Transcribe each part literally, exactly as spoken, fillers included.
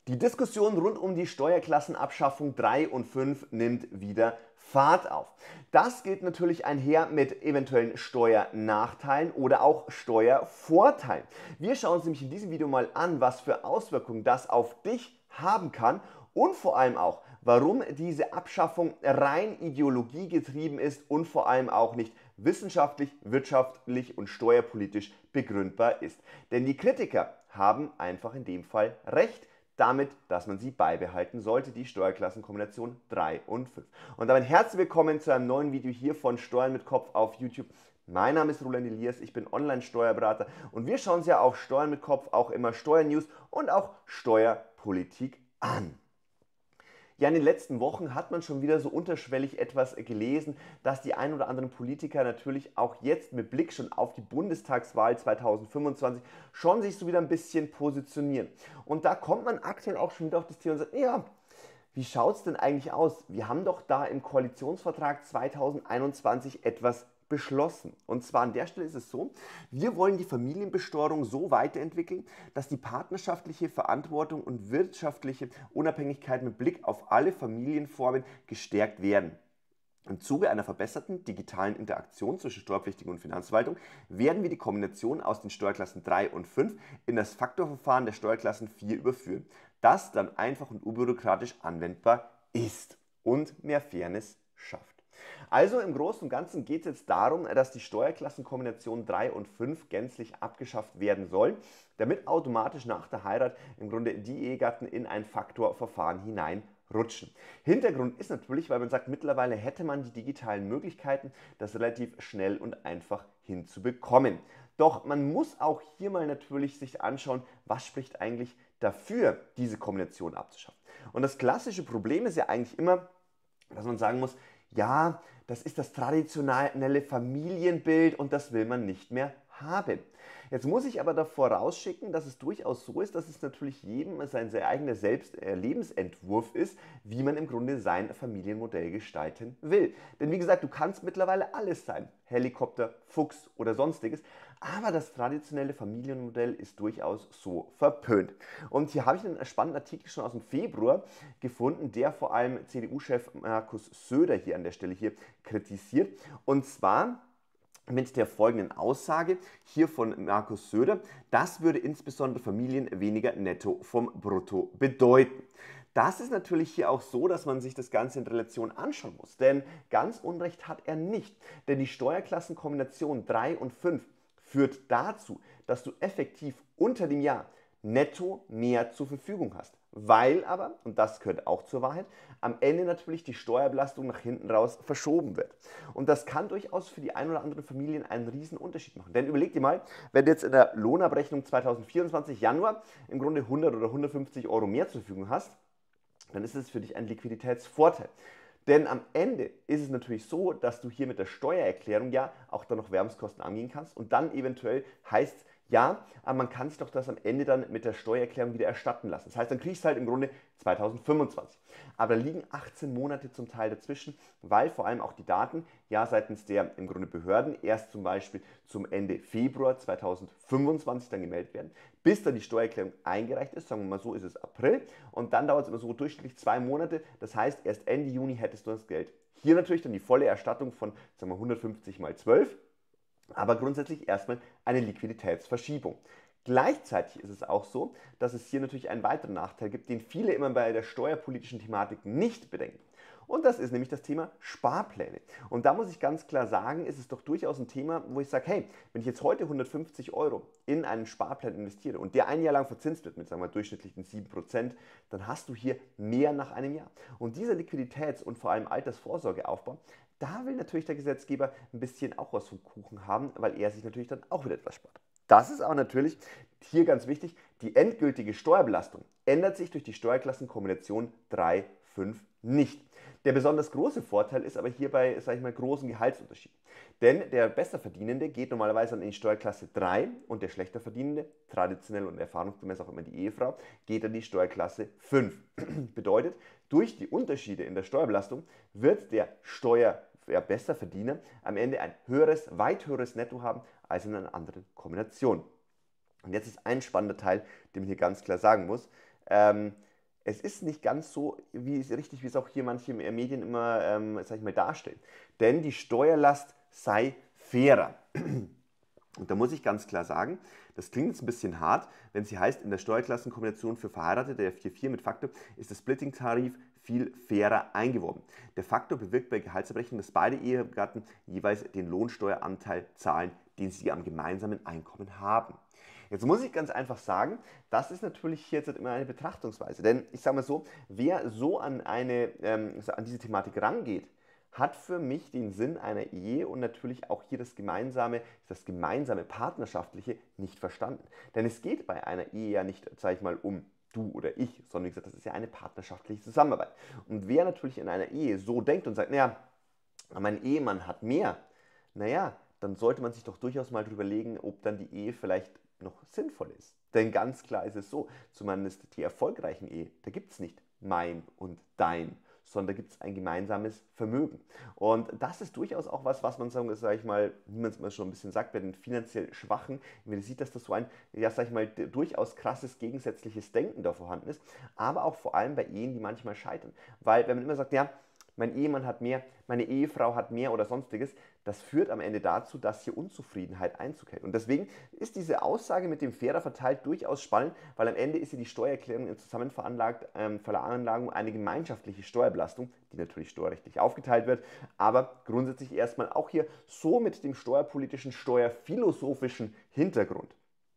Die Diskussion rund um die Steuerklassenabschaffung drei und fünf nimmt wieder Fahrt auf. Das geht natürlich einher mit eventuellen Steuernachteilen oder auch Steuervorteilen. Wir schauen uns nämlich in diesem Video mal an, was für Auswirkungen das auf dich haben kann und vor allem auch, warum diese Abschaffung rein ideologiegetrieben ist und vor allem auch nicht wissenschaftlich, wirtschaftlich und steuerpolitisch begründbar ist. Denn die Kritiker haben einfach in dem Fall recht damit, dass man sie beibehalten sollte, die Steuerklassenkombination drei und fünf. Und damit herzlich willkommen zu einem neuen Video hier von Steuern mit Kopf auf YouTube. Mein Name ist Roland Elias, ich bin Online-Steuerberater und wir schauen uns ja auf Steuern mit Kopf auch immer Steuernews und auch Steuerpolitik an. Ja, in den letzten Wochen hat man schon wieder so unterschwellig etwas gelesen, dass die ein oder anderen Politiker natürlich auch jetzt mit Blick schon auf die Bundestagswahl zweitausendfünfundzwanzig schon sich so wieder ein bisschen positionieren. Und da kommt man aktuell auch schon wieder auf das Thema und sagt, ja, wie schaut es denn eigentlich aus? Wir haben doch da im Koalitionsvertrag zweitausendeinundzwanzig etwas beschlossen. Und zwar an der Stelle ist es so, wir wollen die Familienbesteuerung so weiterentwickeln, dass die partnerschaftliche Verantwortung und wirtschaftliche Unabhängigkeit mit Blick auf alle Familienformen gestärkt werden. Im Zuge einer verbesserten digitalen Interaktion zwischen Steuerpflichtigen und Finanzverwaltung werden wir die Kombination aus den Steuerklassen drei und fünf in das Faktorverfahren der Steuerklassen vier überführen, das dann einfach und unbürokratisch anwendbar ist und mehr Fairness schafft. Also im Großen und Ganzen geht es jetzt darum, dass die Steuerklassenkombination drei und fünf gänzlich abgeschafft werden soll, damit automatisch nach der Heirat im Grunde die Ehegatten in ein Faktorverfahren hineinrutschen. Hintergrund ist natürlich, weil man sagt, mittlerweile hätte man die digitalen Möglichkeiten, das relativ schnell und einfach hinzubekommen. Doch man muss auch hier mal natürlich sich anschauen, was spricht eigentlich dafür, diese Kombination abzuschaffen. Und das klassische Problem ist ja eigentlich immer, dass man sagen muss, ja, das ist das traditionelle Familienbild und das will man nicht mehr haben. Jetzt muss ich aber davor rausschicken, dass es durchaus so ist, dass es natürlich jedem sein sehr eigener Selbst äh, Lebensentwurf ist, wie man im Grunde sein Familienmodell gestalten will. Denn wie gesagt, du kannst mittlerweile alles sein, Helikopter, Fuchs oder sonstiges, aber das traditionelle Familienmodell ist durchaus so verpönt. Und hier habe ich einen spannenden Artikel schon aus dem Februar gefunden, der vor allem C D U-Chef Markus Söder hier an der Stelle hier kritisiert. Und zwar mit der folgenden Aussage hier von Markus Söder: Das würde insbesondere Familien weniger netto vom Brutto bedeuten. Das ist natürlich hier auch so, dass man sich das Ganze in Relation anschauen muss, denn ganz Unrecht hat er nicht, denn die Steuerklassenkombination drei und fünf führt dazu, dass du effektiv unter dem Jahr netto mehr zur Verfügung hast, weil aber, und das gehört auch zur Wahrheit, am Ende natürlich die Steuerbelastung nach hinten raus verschoben wird. Und das kann durchaus für die ein oder anderen Familien einen riesen Unterschied machen. Denn überleg dir mal, wenn du jetzt in der Lohnabrechnung zweitausendvierundzwanzig Januar im Grunde hundert oder hundertfünfzig Euro mehr zur Verfügung hast, dann ist es für dich ein Liquiditätsvorteil. Denn am Ende ist es natürlich so, dass du hier mit der Steuererklärung ja auch dann noch Werbungskosten angehen kannst und dann eventuell heißt es, ja, aber man kann sich doch das am Ende dann mit der Steuererklärung wieder erstatten lassen. Das heißt, dann kriegst du halt im Grunde zweitausendfünfundzwanzig. Aber da liegen achtzehn Monate zum Teil dazwischen, weil vor allem auch die Daten ja seitens der im Grunde Behörden erst zum Beispiel zum Ende Februar zweitausendfünfundzwanzig dann gemeldet werden, bis dann die Steuererklärung eingereicht ist, sagen wir mal so, ist es April und dann dauert es immer so durchschnittlich zwei Monate. Das heißt, erst Ende Juni hättest du das Geld. Hier natürlich dann die volle Erstattung von sagen wir, hundertfünfzig mal zwölf. Aber grundsätzlich erstmal eine Liquiditätsverschiebung. Gleichzeitig ist es auch so, dass es hier natürlich einen weiteren Nachteil gibt, den viele immer bei der steuerpolitischen Thematik nicht bedenken. Und das ist nämlich das Thema Sparpläne. Und da muss ich ganz klar sagen, ist es doch durchaus ein Thema, wo ich sage, hey, wenn ich jetzt heute hundertfünfzig Euro in einen Sparplan investiere und der ein Jahr lang verzinst wird mit sagen wir, durchschnittlichen sieben Prozent, dann hast du hier mehr nach einem Jahr. Und dieser Liquiditäts- und vor allem Altersvorsorgeaufbau, da will natürlich der Gesetzgeber ein bisschen auch was vom Kuchen haben, weil er sich natürlich dann auch wieder etwas spart. Das ist auch natürlich hier ganz wichtig, die endgültige Steuerbelastung ändert sich durch die Steuerklassenkombination drei fünf nicht. Der besonders große Vorteil ist aber hier bei, sag ich mal, großen Gehaltsunterschieden. Denn der Besserverdienende geht normalerweise in die Steuerklasse drei und der Schlechter-Verdienende, traditionell und erfahrungsgemäß auch immer die Ehefrau, geht in die Steuerklasse fünf. Bedeutet, durch die Unterschiede in der Steuerbelastung wird der Steuer der Besserverdiener am Ende ein höheres, weit höheres Netto haben als in einer anderen Kombination. Und jetzt ist ein spannender Teil, den man hier ganz klar sagen muss. Ähm, es ist nicht ganz so wie es, richtig, wie es auch hier manche Medien immer ähm, sag ich mal, darstellen. Denn die Steuerlast sei fairer. Und da muss ich ganz klar sagen, das klingt jetzt ein bisschen hart, wenn sie heißt, in der Steuerklassenkombination für Verheiratete, der vier vier mit Faktor, ist der Splitting-Tarif viel fairer eingeworben. Der Faktor bewirkt bei Gehaltsabrechnung, dass beide Ehegatten jeweils den Lohnsteueranteil zahlen, den sie am gemeinsamen Einkommen haben. Jetzt muss ich ganz einfach sagen, das ist natürlich hier jetzt immer eine Betrachtungsweise. Denn ich sage mal so, wer so an, eine, ähm, an diese Thematik rangeht, hat für mich den Sinn einer Ehe und natürlich auch hier das gemeinsame, das gemeinsame Partnerschaftliche nicht verstanden. Denn es geht bei einer Ehe ja nicht, sage ich mal, um du oder ich, sondern wie gesagt, das ist ja eine partnerschaftliche Zusammenarbeit. Und wer natürlich in einer Ehe so denkt und sagt, naja, mein Ehemann hat mehr, naja, dann sollte man sich doch durchaus mal drüber legen, ob dann die Ehe vielleicht noch sinnvoll ist. Denn ganz klar ist es so, zumindest die erfolgreichen Ehen, da gibt es nicht mein und dein, sondern da gibt es ein gemeinsames Vermögen. Und das ist durchaus auch was, was man, sagen, sag ich mal, wie man es mal schon ein bisschen sagt, bei den finanziell Schwachen, man sieht, dass das so ein, ja, sag ich mal, durchaus krasses gegensätzliches Denken da vorhanden ist, aber auch vor allem bei Ehen, die manchmal scheitern. Weil wenn man immer sagt, ja, mein Ehemann hat mehr, meine Ehefrau hat mehr oder sonstiges, das führt am Ende dazu, dass hier Unzufriedenheit Einzug hält. Und deswegen ist diese Aussage mit dem fairer verteilt durchaus spannend, weil am Ende ist hier die Steuererklärung in Zusammenveranlagung eine gemeinschaftliche Steuerbelastung, die natürlich steuerrechtlich aufgeteilt wird, aber grundsätzlich erstmal auch hier so mit dem steuerpolitischen, steuerphilosophischen Hintergrund.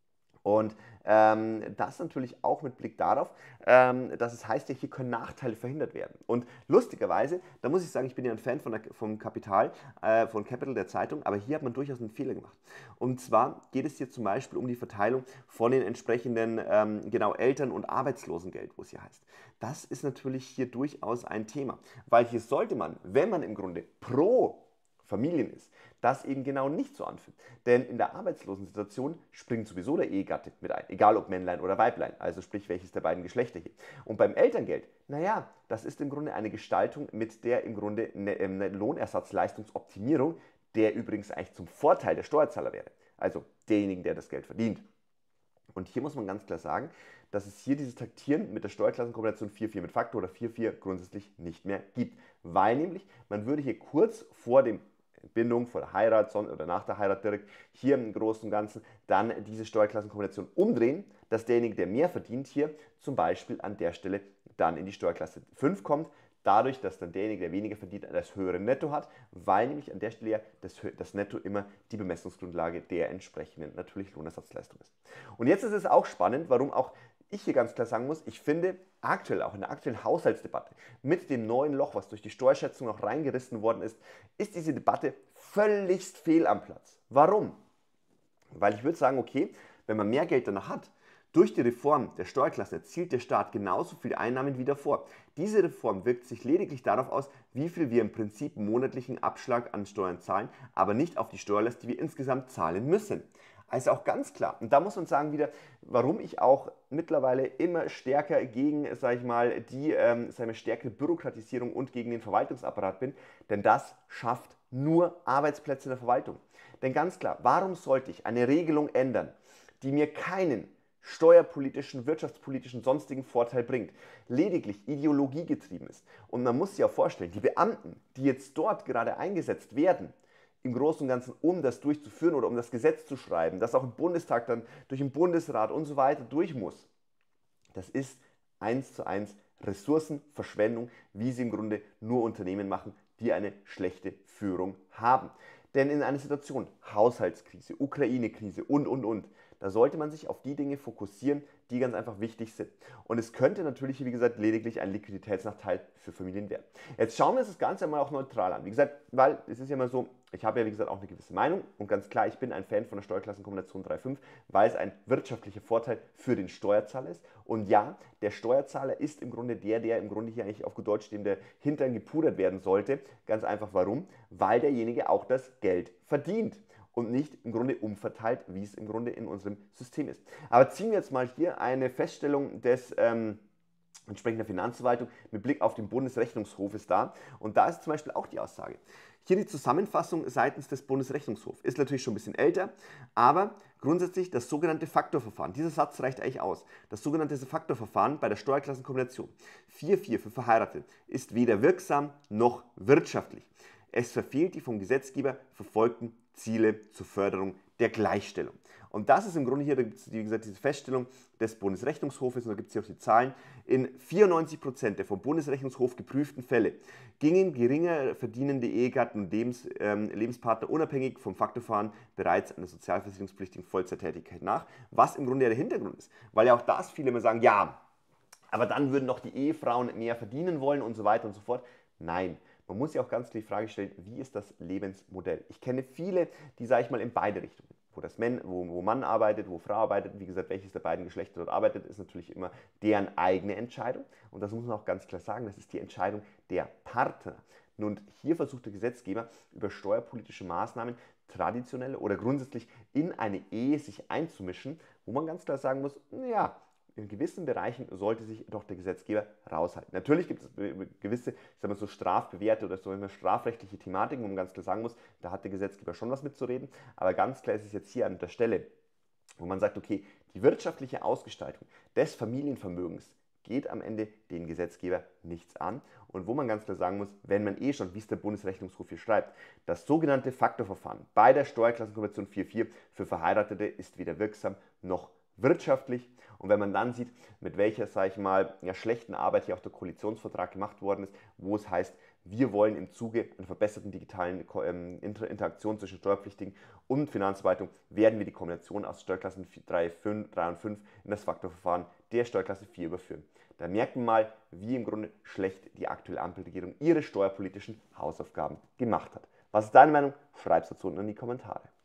Und ähm, das natürlich auch mit Blick darauf, ähm, dass es heißt, ja, hier können Nachteile verhindert werden. Und lustigerweise, da muss ich sagen, ich bin ja ein Fan von der, vom Kapital, äh, von Capital der Zeitung, aber hier hat man durchaus einen Fehler gemacht. Und zwar geht es hier zum Beispiel um die Verteilung von den entsprechenden ähm, genau, Eltern- und Arbeitslosengeld, wo es hier heißt. Das ist natürlich hier durchaus ein Thema, weil hier sollte man, wenn man im Grunde pro Familien ist, das eben genau nicht so anfühlt. Denn in der Arbeitslosensituation springt sowieso der Ehegatte mit ein, egal ob Männlein oder Weiblein, also sprich welches der beiden Geschlechter hier. Und beim Elterngeld, naja, das ist im Grunde eine Gestaltung, mit der im Grunde eine, eine Lohnersatzleistungsoptimierung, der übrigens eigentlich zum Vorteil der Steuerzahler wäre, also derjenigen, der das Geld verdient. Und hier muss man ganz klar sagen, dass es hier dieses Taktieren mit der Steuerklassenkombination vier vier mit Faktor oder vier vier grundsätzlich nicht mehr gibt. Weil nämlich, man würde hier kurz vor dem Bindung, vor der Heirat oder nach der Heirat direkt hier im Großen und Ganzen dann diese Steuerklassenkombination umdrehen, dass derjenige, der mehr verdient, hier zum Beispiel an der Stelle dann in die Steuerklasse fünf kommt, dadurch, dass dann derjenige, der weniger verdient, das höhere Netto hat, weil nämlich an der Stelle ja das, das Netto immer die Bemessungsgrundlage der entsprechenden natürlich Lohnersatzleistung ist. Und jetzt ist es auch spannend, warum auch ich hier ganz klar sagen muss, ich finde aktuell, auch in der aktuellen Haushaltsdebatte, mit dem neuen Loch, was durch die Steuerschätzung noch reingerissen worden ist, ist diese Debatte völligst fehl am Platz. Warum? Weil ich würde sagen, okay, wenn man mehr Geld danach hat, durch die Reform der Steuerklasse erzielt der Staat genauso viel Einnahmen wie davor. Diese Reform wirkt sich lediglich darauf aus, wie viel wir im Prinzip monatlichen Abschlag an Steuern zahlen, aber nicht auf die Steuerlast, die wir insgesamt zahlen müssen. Also auch ganz klar, und da muss man sagen wieder, warum ich auch mittlerweile immer stärker gegen, sage ich mal, die ähm, sag ich mal, stärkere Bürokratisierung und gegen den Verwaltungsapparat bin, denn das schafft nur Arbeitsplätze in der Verwaltung. Denn ganz klar, warum sollte ich eine Regelung ändern, die mir keinen steuerpolitischen, wirtschaftspolitischen, sonstigen Vorteil bringt, lediglich ideologiegetrieben ist? Und man muss sich ja vorstellen, die Beamten, die jetzt dort gerade eingesetzt werden, im Großen und Ganzen, um das durchzuführen oder um das Gesetz zu schreiben, das auch im Bundestag dann durch den Bundesrat und so weiter durch muss. Das ist eins zu eins Ressourcenverschwendung, wie sie im Grunde nur Unternehmen machen, die eine schlechte Führung haben. Denn in einer Situation, Haushaltskrise, Ukraine-Krise und, und, und, da sollte man sich auf die Dinge fokussieren, die ganz einfach wichtig sind. Und es könnte natürlich, wie gesagt, lediglich ein Liquiditätsnachteil für Familien werden. Jetzt schauen wir uns das Ganze mal auch neutral an. Wie gesagt, weil es ist ja immer so, ich habe ja wie gesagt auch eine gewisse Meinung und ganz klar, ich bin ein Fan von der Steuerklassenkombination drei fünf, weil es ein wirtschaftlicher Vorteil für den Steuerzahler ist. Und ja, der Steuerzahler ist im Grunde der, der im Grunde hier eigentlich auf gut Deutsch dem der Hintern gepudert werden sollte. Ganz einfach warum? Weil derjenige auch das Geld verdient und nicht im Grunde umverteilt, wie es im Grunde in unserem System ist. Aber ziehen wir jetzt mal hier eine Feststellung des ähm, entsprechender Finanzverwaltung mit Blick auf den Bundesrechnungshof ist da. Und da ist zum Beispiel auch die Aussage. Hier die Zusammenfassung seitens des Bundesrechnungshofs. Ist natürlich schon ein bisschen älter, aber grundsätzlich das sogenannte Faktorverfahren. Dieser Satz reicht eigentlich aus. Das sogenannte Faktorverfahren bei der Steuerklassenkombination vier Komma vier für Verheiratete ist weder wirksam noch wirtschaftlich. Es verfehlt die vom Gesetzgeber verfolgten Ziele zur Förderung der Gleichstellung. Und das ist im Grunde hier, da gibt es wie gesagt diese Feststellung des Bundesrechnungshofes, und da gibt es hier auch die Zahlen. In vierundneunzig Prozent der vom Bundesrechnungshof geprüften Fälle gingen geringer verdienende Ehegatten und Lebens, ähm, Lebenspartner unabhängig vom Faktorverfahren bereits einer sozialversicherungspflichtigen Vollzeittätigkeit nach, was im Grunde ja der Hintergrund ist. Weil ja auch das viele immer sagen, ja, aber dann würden doch die Ehefrauen mehr verdienen wollen und so weiter und so fort. Nein. Man muss sich auch ganz klar die Frage stellen, wie ist das Lebensmodell? Ich kenne viele, die, sage ich mal, in beide Richtungen, wo, das Mann, wo, wo Mann arbeitet, wo Frau arbeitet, wie gesagt, welches der beiden Geschlechter dort arbeitet, ist natürlich immer deren eigene Entscheidung. Und das muss man auch ganz klar sagen, das ist die Entscheidung der Partner. Und hier versucht der Gesetzgeber über steuerpolitische Maßnahmen traditionelle oder grundsätzlich in eine Ehe sich einzumischen, wo man ganz klar sagen muss, ja, in gewissen Bereichen sollte sich doch der Gesetzgeber raushalten. Natürlich gibt es gewisse, ich sag mal so strafbewährte oder so immer strafrechtliche Thematiken, wo man ganz klar sagen muss, da hat der Gesetzgeber schon was mitzureden, aber ganz klar ist es jetzt hier an der Stelle, wo man sagt, okay, die wirtschaftliche Ausgestaltung des Familienvermögens geht am Ende den Gesetzgeber nichts an, und wo man ganz klar sagen muss, wenn man eh schon, wie es der Bundesrechnungshof hier schreibt, das sogenannte Faktorverfahren bei der Steuerklassenkonversion vier Komma vier für Verheiratete ist weder wirksam noch wirtschaftlich. Und wenn man dann sieht, mit welcher, sage ich mal, ja, schlechten Arbeit hier auch der Koalitionsvertrag gemacht worden ist, wo es heißt, wir wollen im Zuge einer verbesserten digitalen Interaktion zwischen Steuerpflichtigen und Finanzverwaltung, werden wir die Kombination aus Steuerklassen drei und fünf in das Faktorverfahren der Steuerklasse vier überführen. Da merkt man mal, wie im Grunde schlecht die aktuelle Ampelregierung ihre steuerpolitischen Hausaufgaben gemacht hat. Was ist deine Meinung? Schreib es dazu unten in die Kommentare.